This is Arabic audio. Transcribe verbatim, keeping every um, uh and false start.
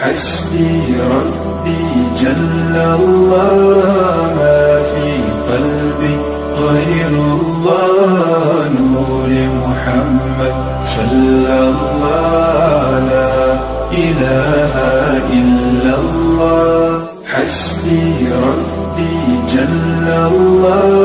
حسبي ربي جل الله، ما في قلبي غير الله. نور محمد صلى الله، لا إله إلا الله. حسبي ربي جل الله،